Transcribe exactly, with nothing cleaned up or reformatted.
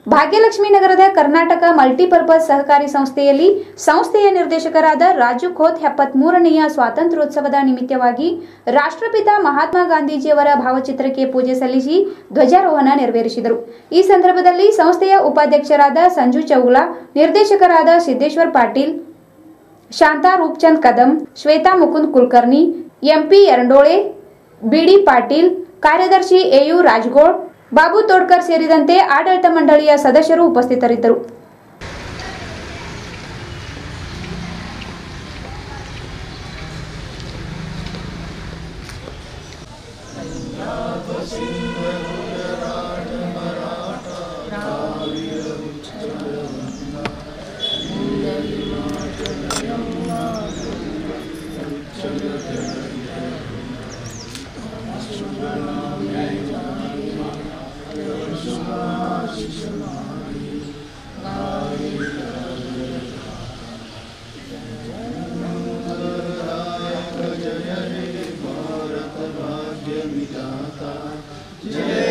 ಭಾಗ್ಯಲಕ್ಷ್ಮಿ ನಗರದ ಕರ್ನಾಟಕ ಮಲ್ಟಿಪರ್ಪಸ್ ಸಹಕಾರಿ ಸಂಸ್ಥೆಯಲ್ಲಿ ಸಂಸ್ಥೆಯ ನಿರ್ದೇಶಕರಾದ ರಾಜು ಖೋತ್ ಎಪ್ಪತ್ಮೂರನೆಯ ಸ್ವಾತಂತ್ರ್ಯೋತ್ಸವದ ನಿಮಿತ್ತವಾಗಿ ರಾಷ್ಟ್ರಪಿತ ಮಹಾತ್ಮ ಗಾಂಧೀಜಿಯವರ ಭಾವಚಿತ್ರಕ್ಕೆ ಪೂಜೆ ಸಲ್ಲಿಸಿ ಧ್ವಜಾರೋಹಣ ನೆರವೇರಿಸಿದರು। ಈ ಸಂದರ್ಭದಲ್ಲಿ ಸಂಸ್ಥೆಯ ಉಪಾಧ್ಯಕ್ಷರಾದ ಸಂಜು ಚೌಗುಲಾ, ನಿರ್ದೇಶಕರಾದ ಸಿದ್ದೇಶ್ವರ್ ಪಾಟೀಲ್, ಶಾಂತಾ ರೂಪಚಂದ್ ಕದಂ, ಶ್ವೇತಾ ಮುಕುಂದ್ ಕುಲಕರ್ಣಿ, ಎಂಪಿ ಯರಂಡೋಳೆ, ಬಿಡಿ ಪಾಟೀಲ್, ಕಾರ್ಯದರ್ಶಿ ಎಯು ರಾಜಗೋಳ್, ಬಾಬು ತೋಡ್ಕರ್ ಸೇರಿದಂತೆ ಆಡಳಿತ ಮಂಡಳಿಯ ಸದಸ್ಯರು ಉಪಸ್ಥಿತರಿದ್ದರು। जय